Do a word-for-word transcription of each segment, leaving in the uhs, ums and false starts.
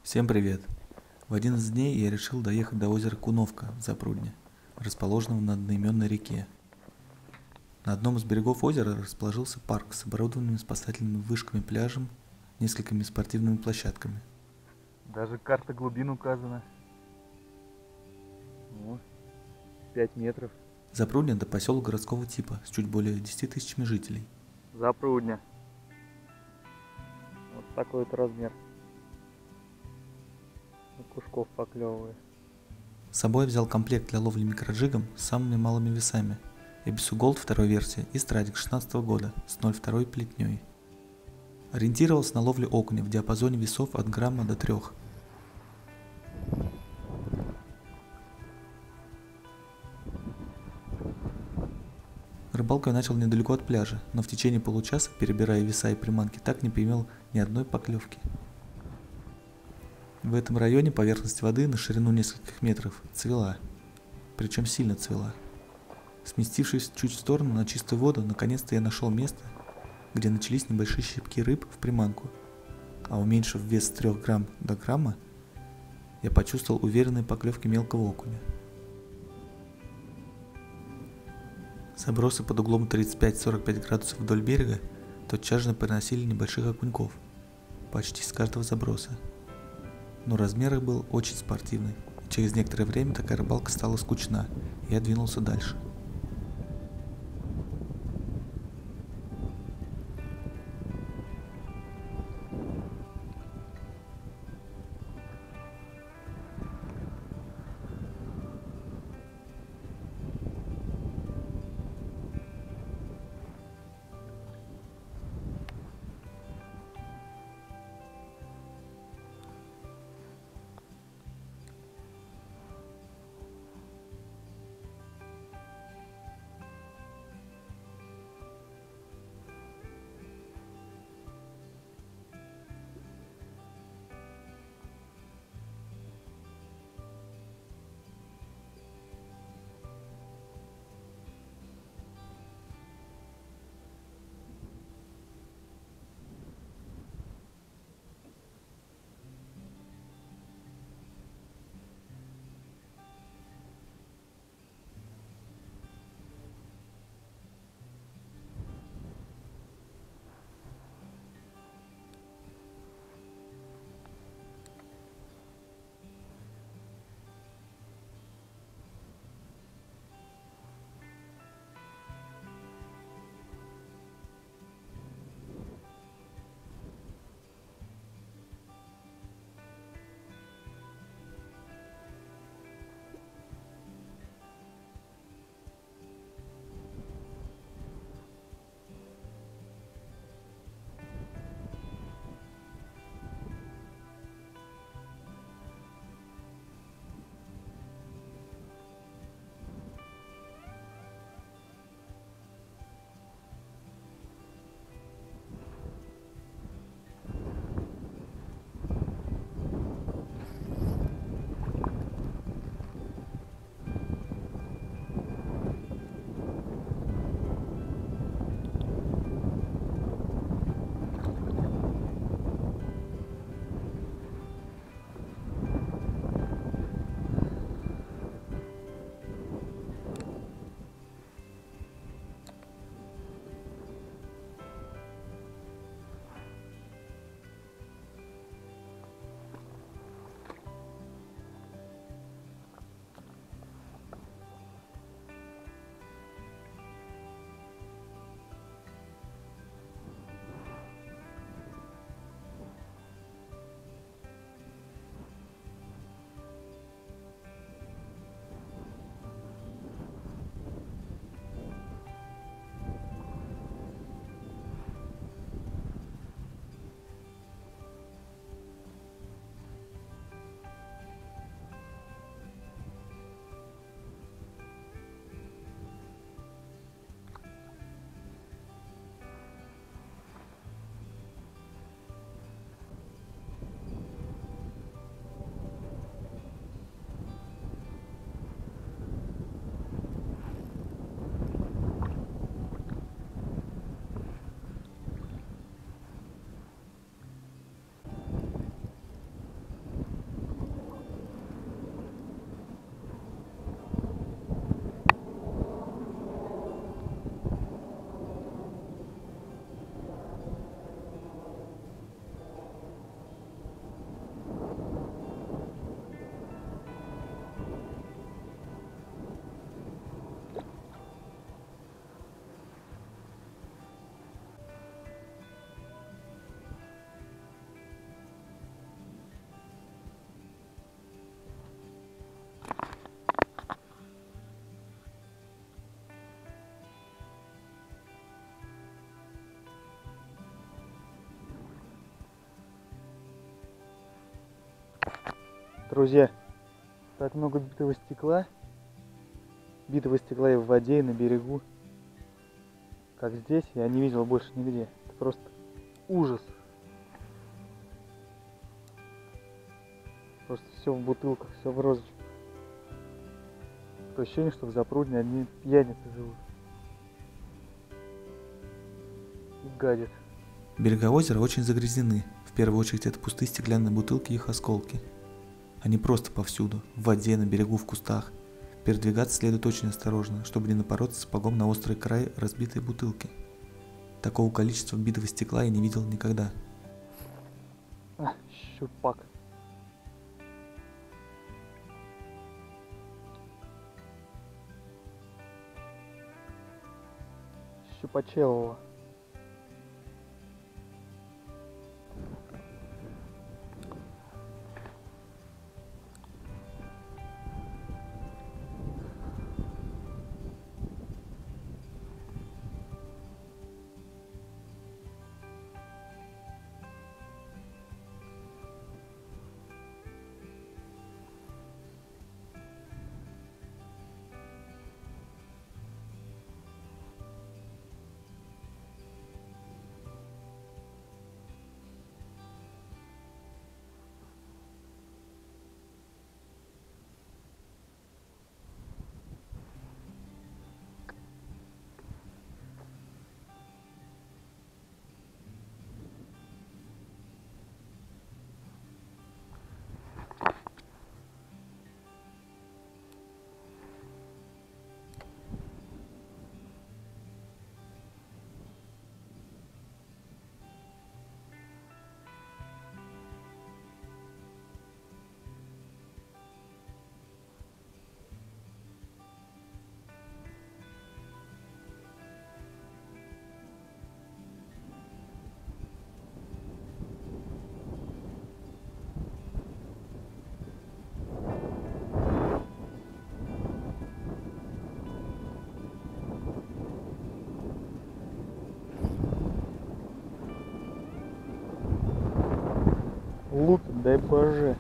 Всем привет! В один из дней я решил доехать до озера Куновка в Запрудне, расположенного на одноименной реке. На одном из берегов озера расположился парк с оборудованными спасательными вышками, пляжем, несколькими спортивными площадками. Даже карта глубин указана. О, пять метров. Запрудня — это поселок городского типа с чуть более десяти тысячами жителей. Запрудня. Вот такой вот размер. Кушков поклевывает. С собой взял комплект для ловли микроджигом с самыми малыми весами, Ebisu Gold второй версии и Stradix шестнадцатого года с ноль целых два плетней. Ориентировался на ловлю окуня в диапазоне весов от грамма до трех. Рыбалку я начал недалеко от пляжа, но в течение получаса, перебирая веса и приманки, так не поимел ни одной поклевки. В этом районе поверхность воды на ширину нескольких метров цвела, причем сильно цвела. Сместившись чуть в сторону на чистую воду, наконец-то я нашел место, где начались небольшие щипки рыб в приманку, а уменьшив вес с трёх грамм до грамма, я почувствовал уверенные поклевки мелкого окуня. Забросы под углом тридцать пять — сорок пять градусов вдоль берега тотчас же приносили небольших окуньков, почти с каждого заброса. Но размер их был очень спортивный, и через некоторое время такая рыбалка стала скучна, и я двинулся дальше. Друзья, так много битого стекла. Битого стекла и в воде, и на берегу. Как здесь, я не видел больше нигде. Это просто ужас. Просто все в бутылках, все в розочках. Такое ощущение, что в Запрудне одни пьяницы живут. И гадят. Берега озера очень загрязнены. В первую очередь это пустые стеклянные бутылки и их осколки. Они просто повсюду, в воде, на берегу, в кустах. Передвигаться следует очень осторожно, чтобы не напороться сапогом на острый край разбитой бутылки. Такого количества битого стекла я не видел никогда. А, щупак. Щупачелова. Лупит, дай боже.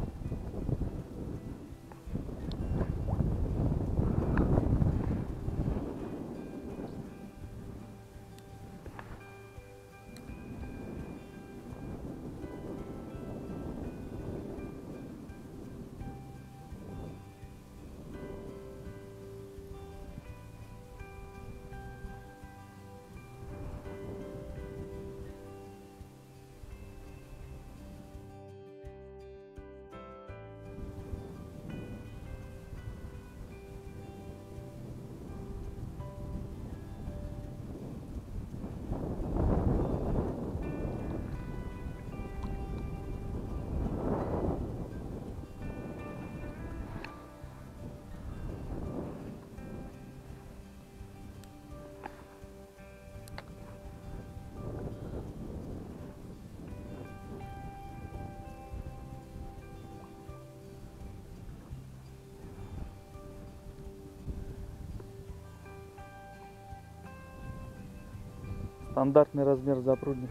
Стандартный размер запрудни.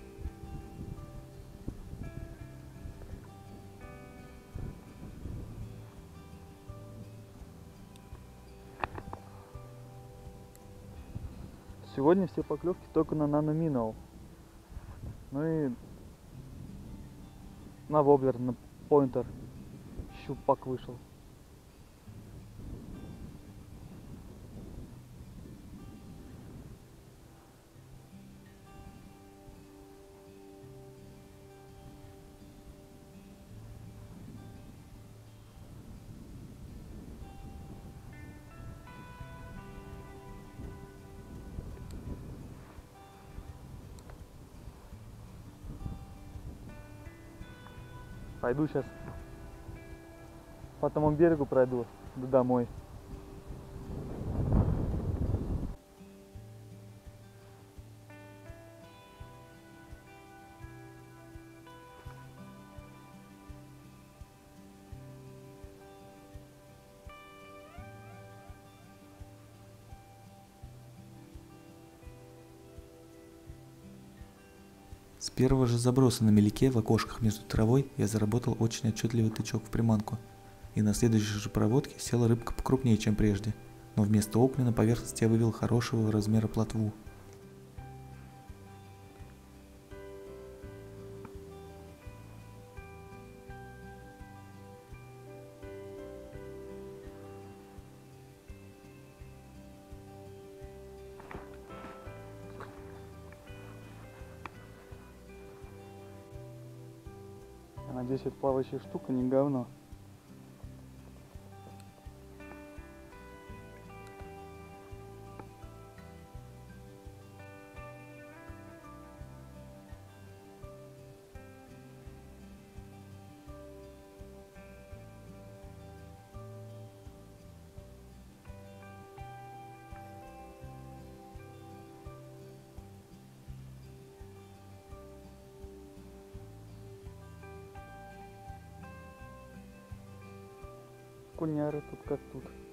Сегодня все поклевки только на нано-минноу. Ну и на воблер, на пойнтер щупак вышел. Пойду сейчас по тому берегу пройду, да домой. С первого же заброса на мелике в окошках между травой я заработал очень отчетливый тычок в приманку, и на следующей же проводке села рыбка покрупнее, чем прежде, но вместо окуня на поверхности я вывел хорошего размера плотву. Я надеюсь, эта плавающая штука не говно. Куняры тут как тут.